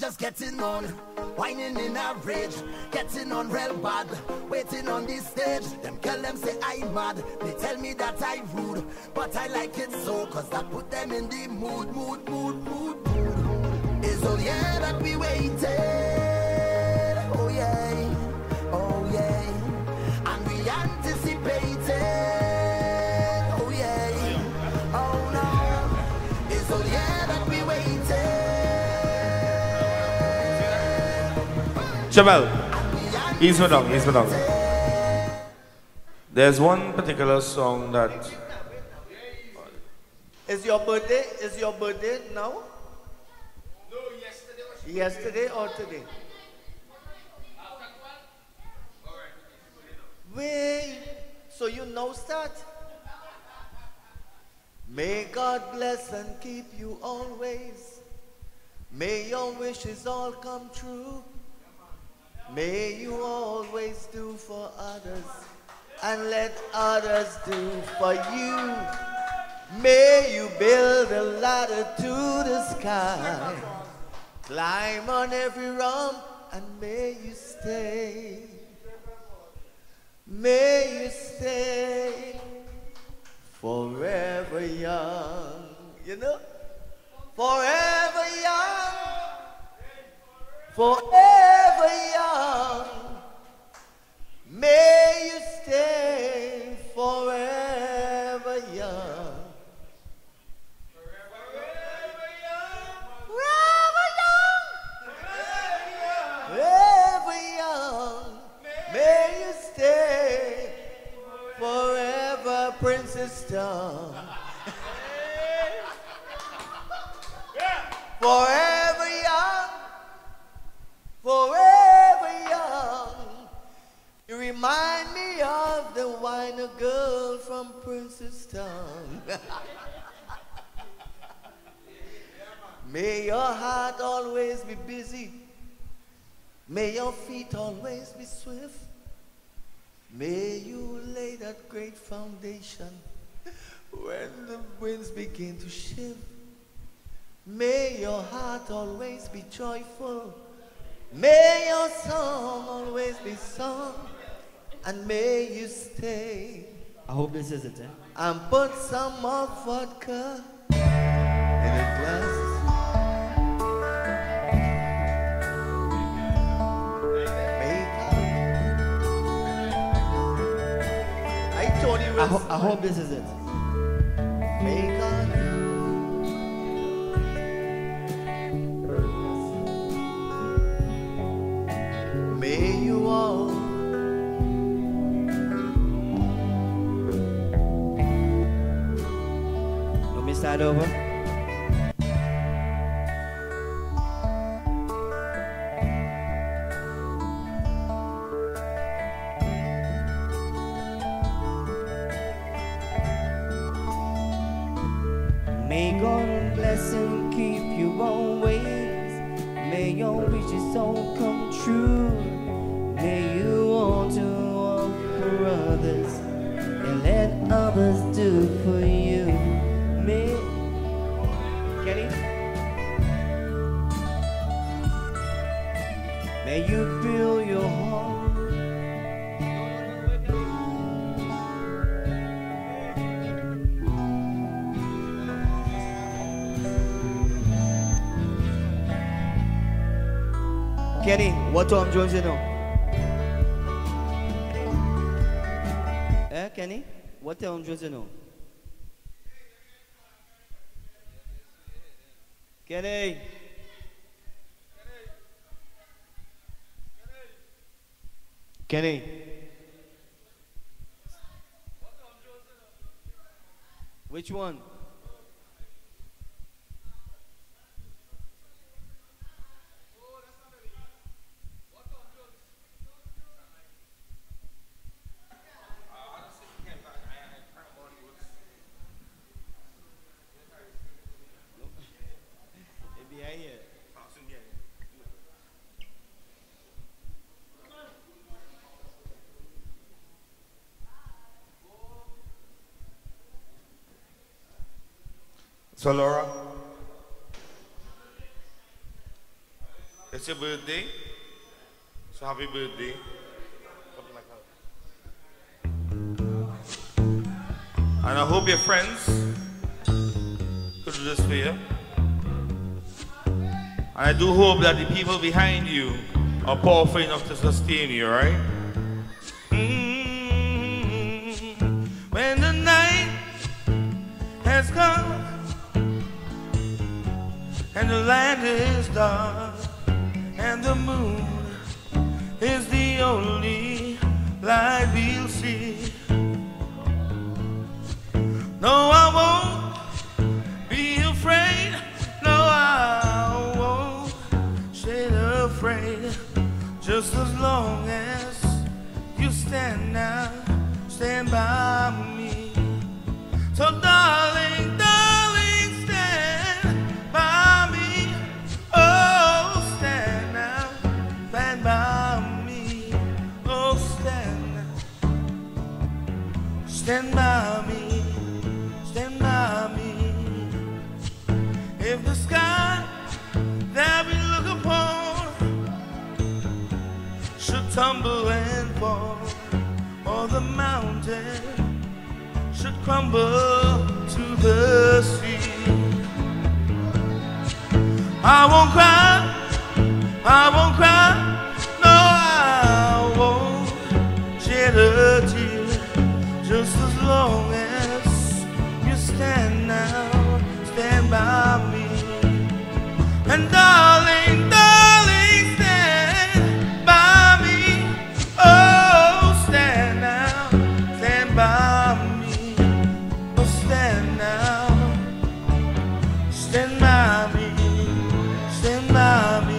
just getting on, whining in a rage, getting on real bad, waiting on this stage. Them girl them say I'm mad, they tell me that I rude, but I like it so, cause that put them in the mood. It's all yeah that we waited, oh yeah, and we anticipated, oh yeah, oh no, it's all yeah that we waited. Jamel, ease me down. There's one particular song that... Is your birthday now? No, yesterday. Yesterday or today? Wait, so you know start? May God bless and keep you always. May your wishes all come true. May you always do for others and let others do for you. May you build a ladder to the sky, climb on every rung, and may you stay. May you stay forever young. You know? Forever young. Forever young. May you stay forever young. Forever young. May you stay forever, Princess Dawn. Forever young. Forever young. You remind me of the whiner girl from Princess Town. May your heart always be busy. May your feet always be swift. May you lay that great foundation when the winds begin to shift. May your heart always be joyful. May your song always be sung. And may you stay. I hope this is it, And put some more vodka in a glass. I hope this is it. May God. May you all. Let me start over. May God bless and keep you always. May your wishes all come true. May you all do all for others and let others do for you. May Kenny? May you feel your heart. Kenny, what Tom Jones you know? Kenny, what Tom Jones you know? Kenny. Kenny. Which one? So Laura, It's your birthday. So happy birthday. And I hope your friends could do this for you. And I do hope that the people behind you are powerful enough to sustain you, right? When the night has come and the land is dark and the moon is the only light we'll see. No, I won't be afraid. No, I won't stay afraid. Just as long as you stand by me. So darling, darling, stand by me. Oh, stand by me. Oh, stand by me. Stand by me. If the sky that we look upon should tumble and fall, or the mountain should crumble to the sea, I won't cry, I won't cry, no, I won't shed a tear, just as long as you stand by me. And darling, darling, stand by me. Oh, stand by me. Oh, stand by me. Stand by me.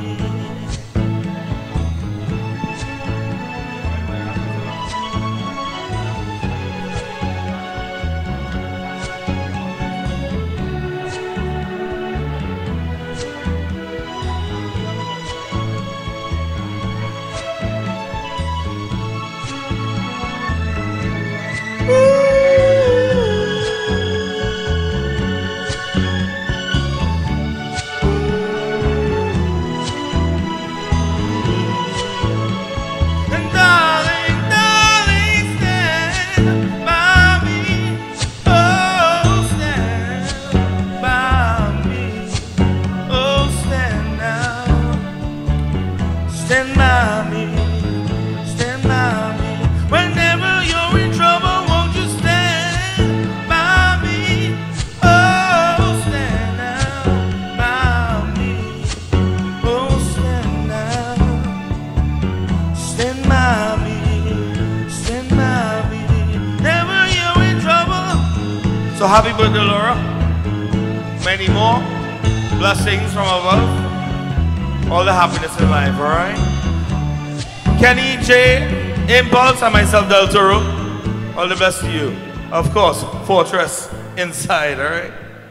So happy birthday, Laura. Many more blessings from above. All the happiness in life, alright? Kenny, Jay, Impulse, and myself, Del Toro. All the best to you. Of course, Fortress inside, alright?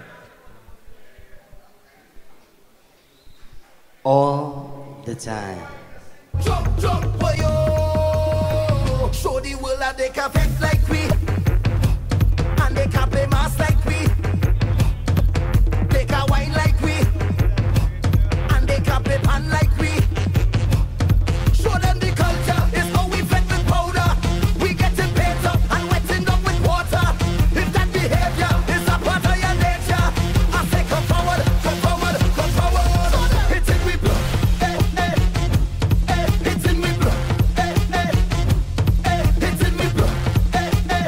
All the time. Jump, jump, boy, yo. Show the world that they can flex like we. And they can play mass like we. They can wine like we. And they can play pan like we. Show them the culture. It's how we flex with powder. We get it paint up and wetting up with water. If that behavior is a part of your nature, I say come forward, come forward, come forward. It's in we blood. Hey, hey, hey. It's in we blood. Hey, hey, hey. It's in we blood. Hey, hey.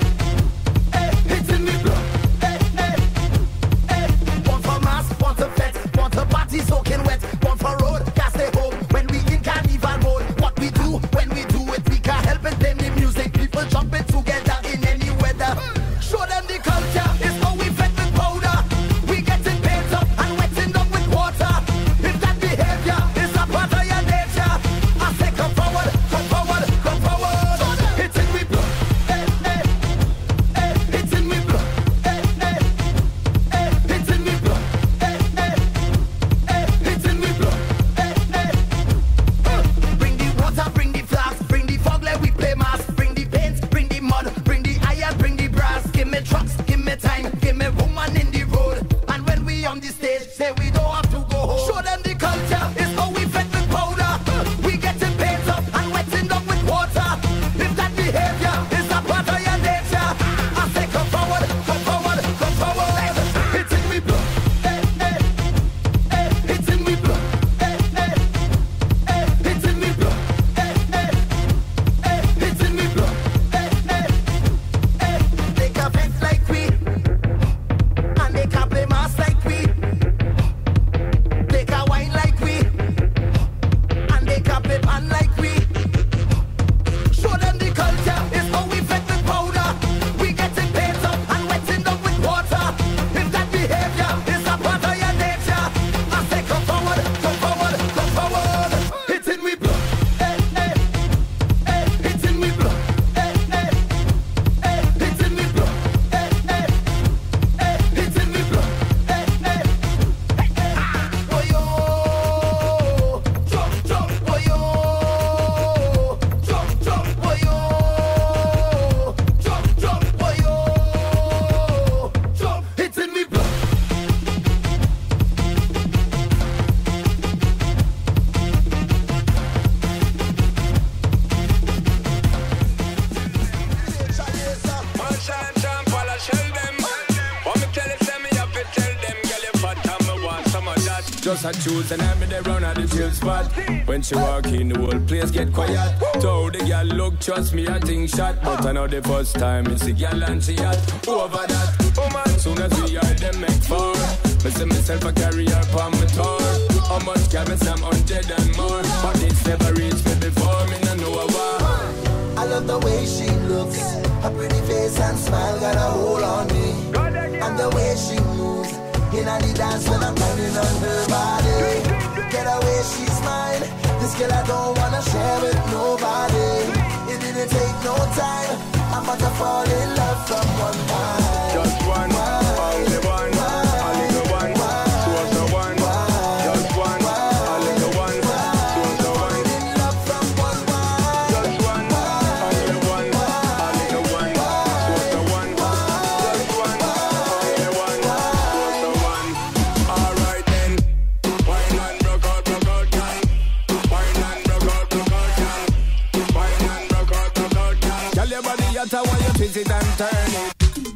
Just a choose and I'm in the round at the chill spot. When she walk in, the whole place get quiet. So the girl look, trust me, I think shot. But I know the first time it's the girl and she hot. Over that, oh man, soon as we are them make four. Me see myself a carry her on my tour. How much can me some 100 and more? But it's never reached me before, me no know a war. I love the way she looks. Her pretty face and smile got a hold on me. And the way she moves in the dance when I'm grinding on her body. Get away, she's mine. This girl I don't wanna share with nobody. It didn't take no time. I'm about to fall in love from one time. Just one, only one, only the one, was the one. Just one, only the one, was the one. In love from one time. Just one, only the one, only the one, was the one. Just one, only the one, was the one. Alright then, wine and rock out, girl. Wine and rock out, girl. Wine and rock out, girl. Tell your body you while you twist it and turn it.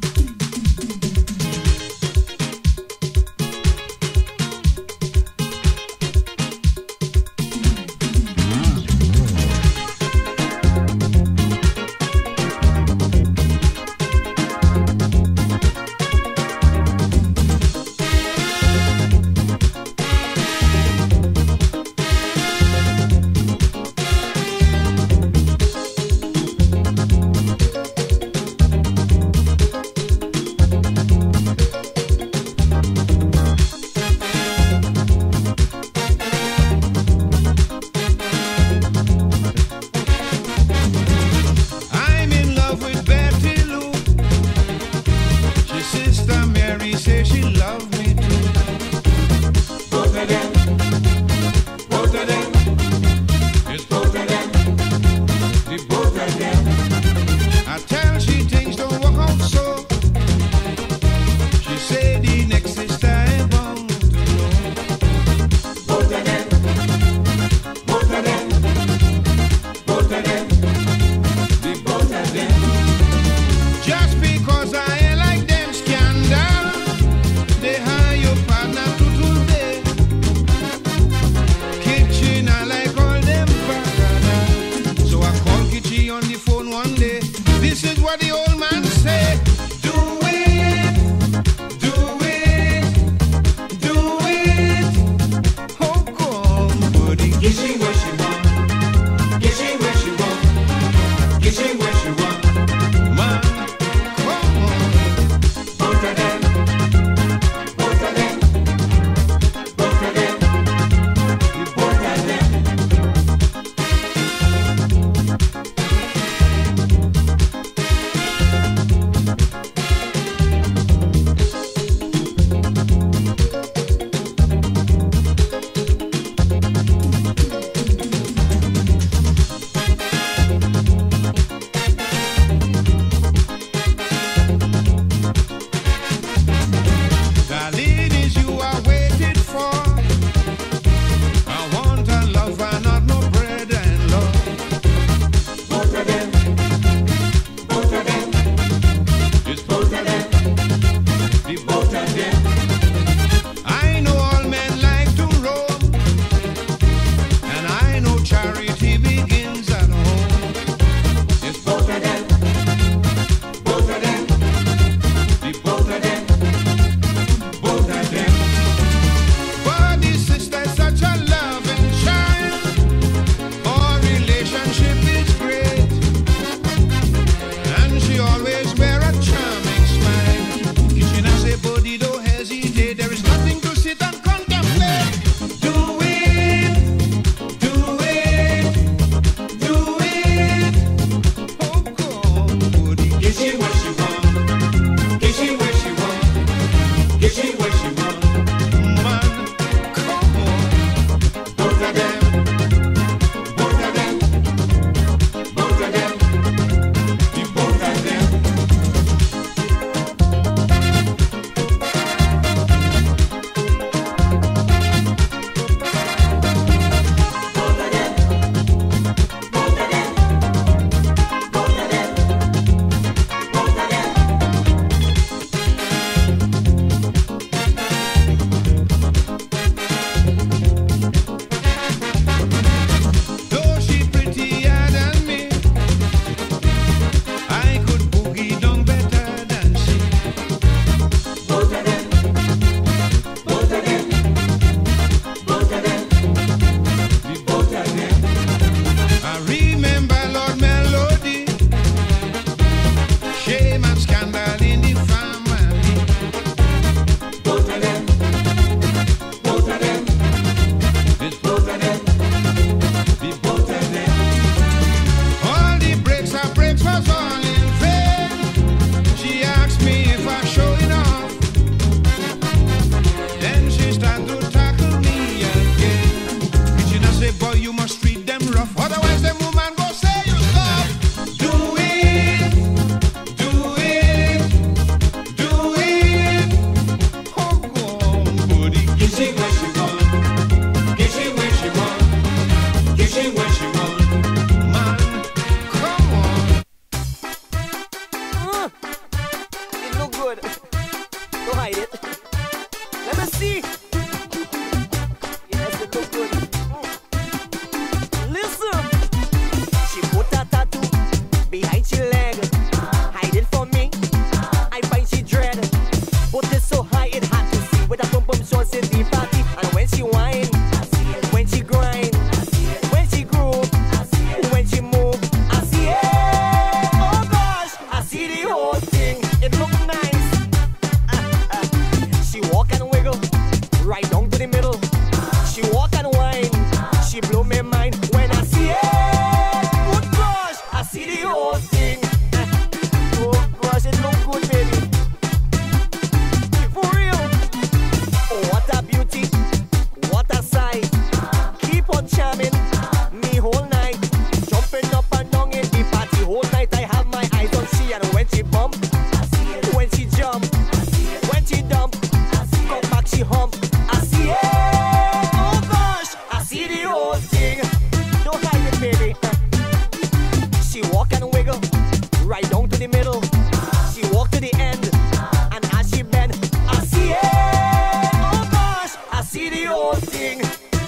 I'm in love with Betty Lou. She sister Mary say she love me too. Both of them, both of them, it's both of them, the both of them. I tell she things don't work out so. She say the next sister ain't bound to know. Both of them, both of them, both of them. The both of them. Just because I ain't like them scandal, they hire your partner to today. Kitchen, I like all them banana. So I call Kitchi on the phone one day. This is what the old man say. Do it, do it, do it. Oh, come, buddy. Get she where she want. Get she where she want. Get she where she want. Man, come on. Both of them. Both of them. Both of them. The both of them. good. Don't hide it. Let me see. Yes, it look good. Listen. She put a tattoo behind she leg. Hide it from me. I find she dread. Put it so high it had to see. With a pum pum shorts in the party. And when she whine, when she grind, when she groove, when she move, I see it. Oh gosh, I see the whole thing. It look nice. She walk and wiggle right down to the middle. She walk and whine. She blow my mind when I see it. Oh gosh, I see the whole thing. Oh gosh, it look good, baby. For real. Oh, what a beauty. What a sight. Keep on charming me whole night. Jumping up and down in the party whole night. I have my eyes on she, and when she bump, when she jump, when she dump, come back she hump. I see it. Oh gosh, I see the whole thing. Don't hide it, baby. She walk and wiggle right down to the middle. She walk to the end, and as she bend, I see it. Oh gosh, I see the whole thing.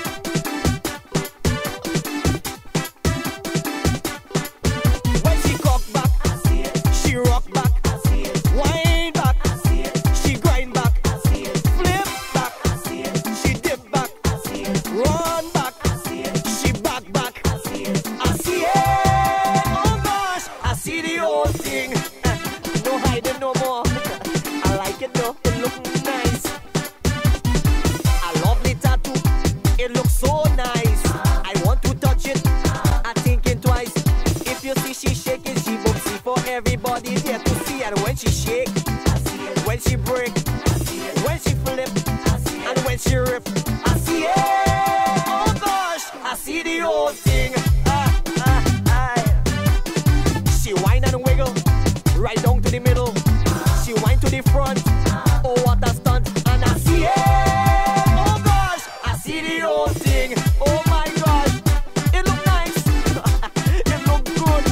When she cock back, she rock back, wind back, she grind back, flip back, she dip back, run back, she back back. I see it. Oh gosh, I see the whole thing. No hiding no more. I like it though. It look nice. A lovely tattoo. It looks so nice. I want to touch it. I'm thinking twice. If you see she shaking, she boopsy for everybody there to see. And when she shake, when she break, when she flip, and when she rip, I see it. Oh gosh, I see the whole thing. She whine and wiggle right down to the middle. She whine to the front. Oh, what a stunt. And I see it. Oh gosh, I see the whole thing. Oh my gosh, it look nice. It look good.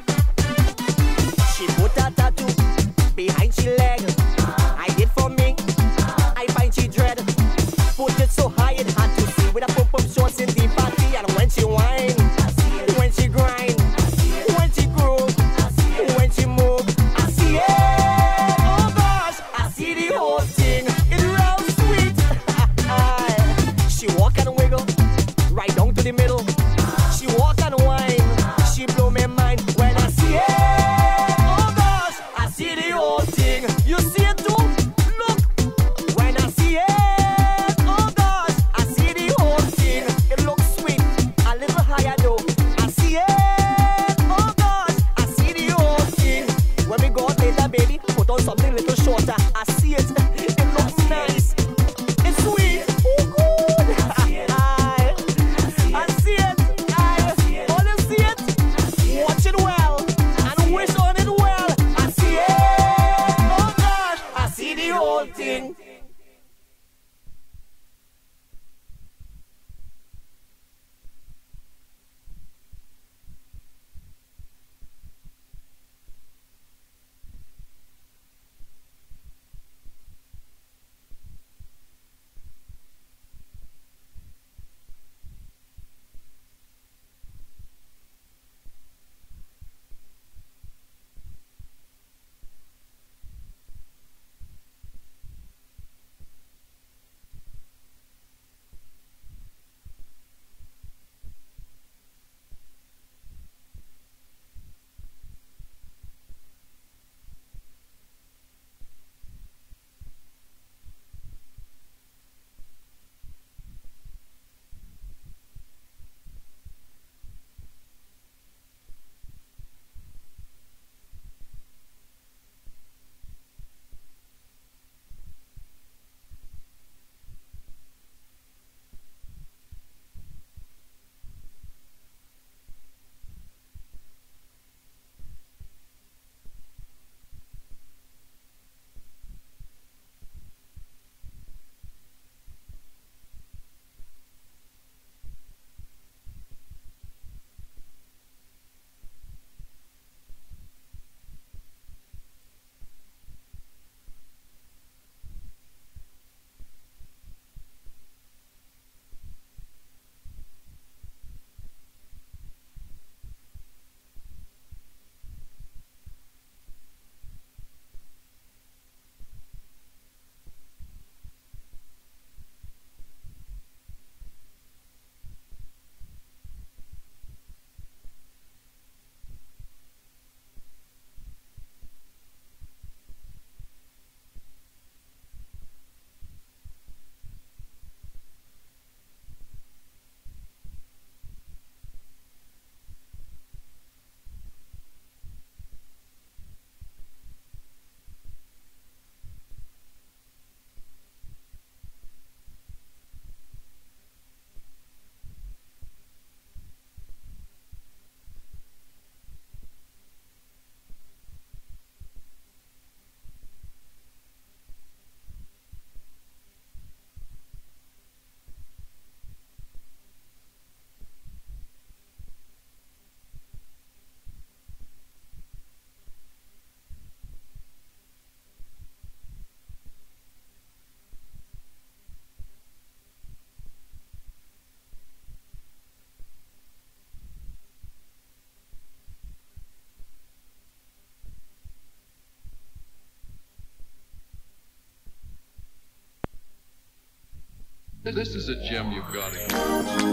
She put a tattoo behind she leg. I did for me. I find she dread. Put it so high it had to see. With a pum pum shorts in the party. And when she whine, when she grind, when she groove, when she move, I see it. Oh gosh, I see the whole thing. It's real sweet. She walk and wiggle right down to the middle. She walk and whine. She blow my mind when I see it. Oh gosh, I see the whole thing. You see it too? Look, when I see it. Oh gosh, I see the whole thing. It looks sweet, a little higher though. I see it. Oh gosh, I see the whole thing. When we go out later, baby, put on something little shorter. I see it. It looks nice. It's sweet. Oh good. I see it. All you see it. Watch it well and wish on it well. I see it. Oh gosh, I see the whole thing. This is a gem you've got to get.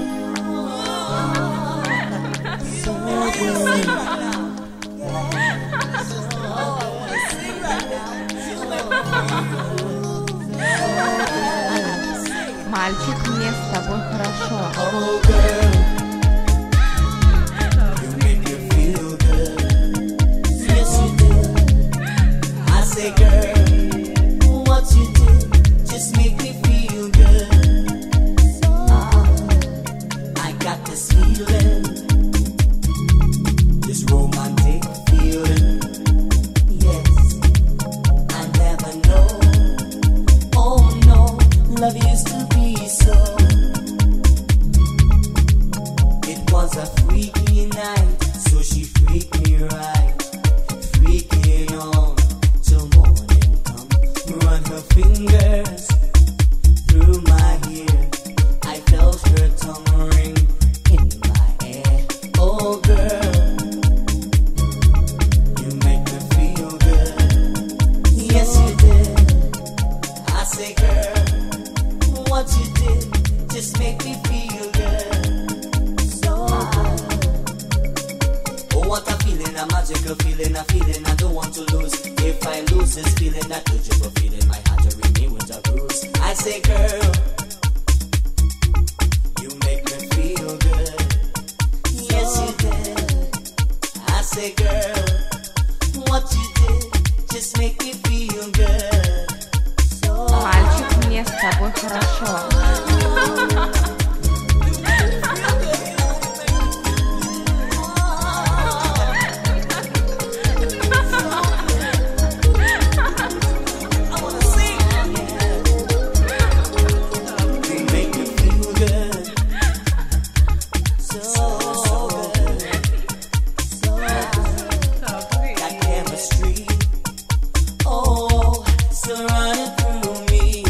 Мальчик, мне с тобой хорошо. Oh girl, you make me feel good. Yes you did. I say girl, what you did just make me feel good. I got this feeling, this romantic feeling. Yes, I never know. Oh no, love used to be so. It was a freaky night, so she freaked me right, freaking on till morning come. Run her fingers through my hair, I felt her tongue ring in my ear. Oh girl, you make me feel good. Yes you did. I say girl, what you did just make me feel good. So oh what a feeling, a magical feeling, a feeling I don't want to lose. If I lose this feeling, that beautiful feeling, my heart will remain with a bruise. I say girl, you make me feel good. Yes you did. I say girl, what you did just make me feel good. So Мальчик, мне с тобой хорошо. you make me feel good. So good. So good. That chemistry, oh, still running through me.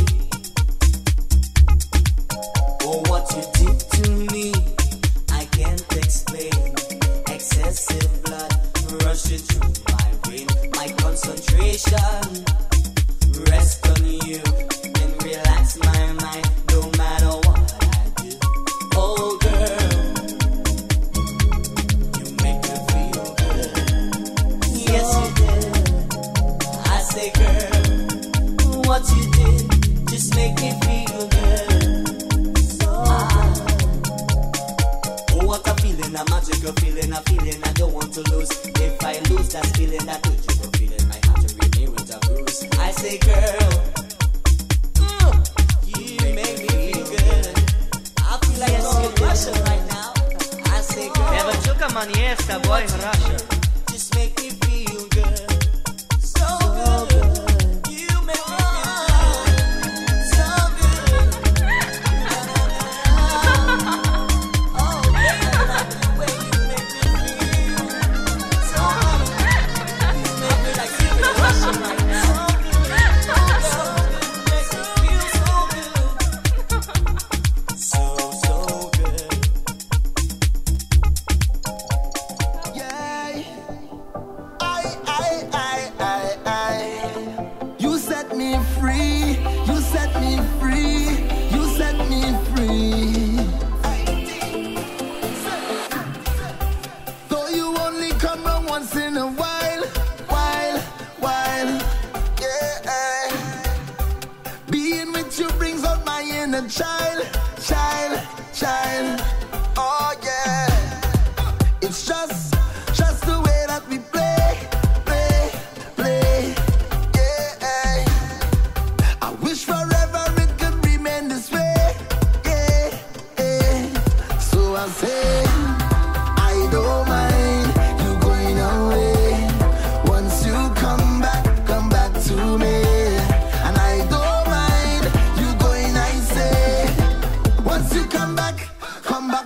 Oh, what you did to me, I can't explain. Excessive blood rushing through my vein. My concentration rest on you and relax my mind, no matter what I do. Oh girl, you make me feel good. Yes you did. I say girl, what you did just make me feel good. So oh what a feeling, a magical feeling, a feeling I don't want to lose. If I lose that feeling, that beautiful feeling, my heart will remain with a bruise. I say girl, you make me feel good. I feel like I'm in Russia right now. I say girl, Девочка, мне с тобой хорошо. just make me feel good. So good. You make me feel good. So good. Oh, I love the way you make me feel. So good. You make me like you're in Russia right now. So good. Make me feel so good. So good. Yeah. You set me free. You set me free. You set me free. Though you only come around once in a while, yeah. Being with you brings out my inner child. Oh yeah. It's just the way that we play. Yeah. I wish forever it could remain this way. Yeah. So I say, I don't mind you going away. Once you come back to me. And I don't mind you going, I say. Once you come back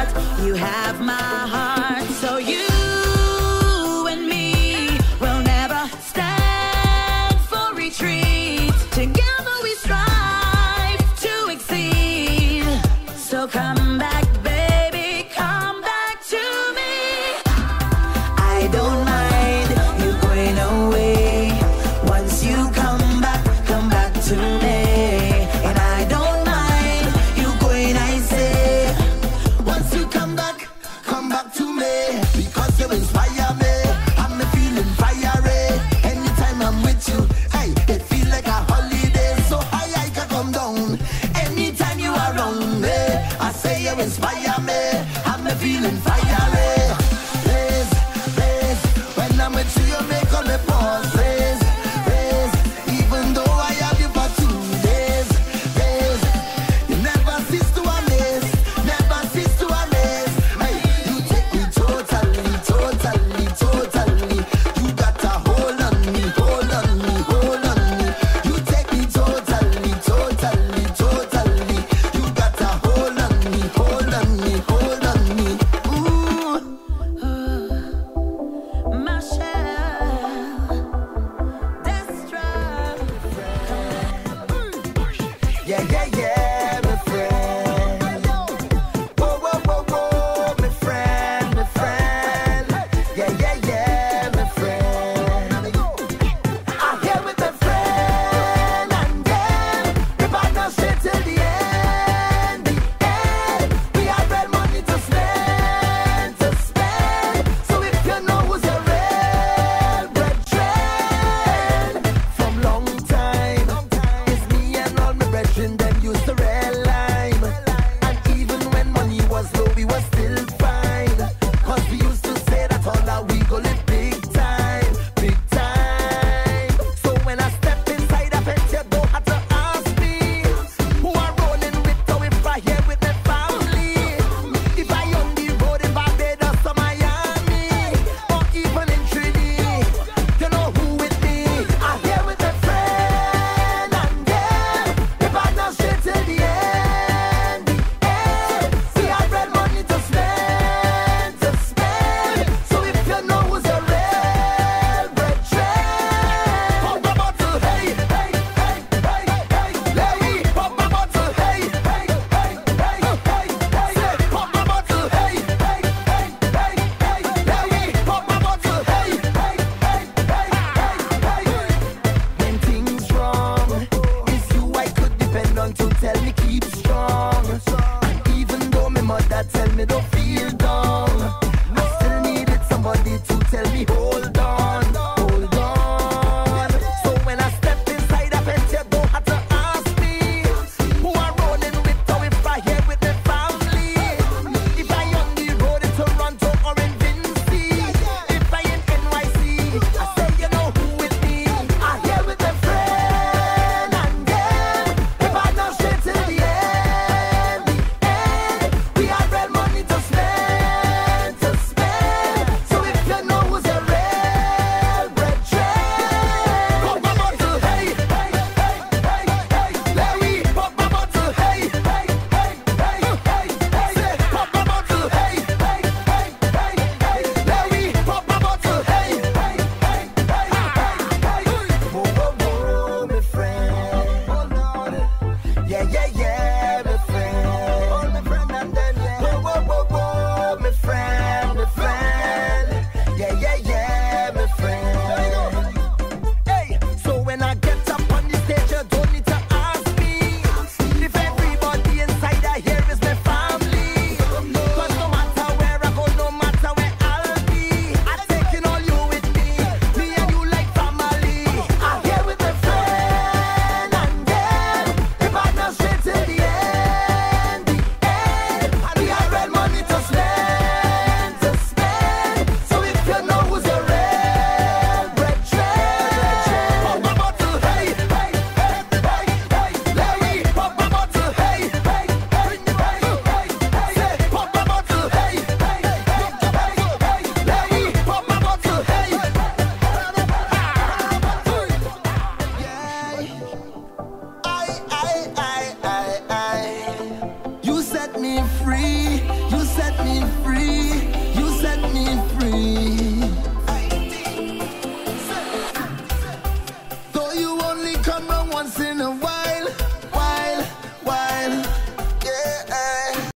You have my heart, so you and me will never stand for retreat. Together we strive to exceed. So come back, baby, come back to me. I don't mind you going away. Once you come back to me. And I don't mind you going, I say. Once you come back to me. Because you inspire me, I'm feeling fiery. Anytime I'm with you, hey, it feel like a holiday. So high I can come down. Anytime you are around me, I say you inspire me, I'm feeling fiery. Please, please, when I'm with you, you make all the pauses. Please, even though I have you for 2 days, days, you never cease to amaze, never cease to amaze. Hey, you take me totally, totally, totally. You got a hold on me, hold on me, hold on me. You take me totally, totally, totally. You got a hold on me, hold on me, hold on me. Ooh, Michelle, Destra. yeah, yeah, yeah, my friend. Whoa, whoa, whoa, whoa, my friend, my friend. Yeah, yeah, yeah, my friend. I'm here with my friend, and then we partner straight till the end, the end. We have real money to spend, to spend. So if you know who's your real brethren from long time, it's me and all my brethren, them used to real lime. And even when money was low, we were still fine. Cause we used to say that all that we go live big time, big time. So when I step inside, I bet you don't have to ask me who I'm rolling with, or if I here with my family. If I on the road in Barbados or Miami, or even in Trinidad, you know who with me. I'm here with my friend, and yeah, we partner straight till the end, the end. We have real money to spend, to spend. So if you know who's your real brethren, pop a bottle, hey, hey, hey, hey, hey. Larry, pop a bottle, hey, hey, hey, hey, hey, hey. Say, pop a bottle, hey, hey, hey, hey, hey. Larry, pop a bottle, hey, hey, hey, hey, hey, hey. When things wrong, it's you I could depend on to tell me keep strong. And even though my mother tell me don't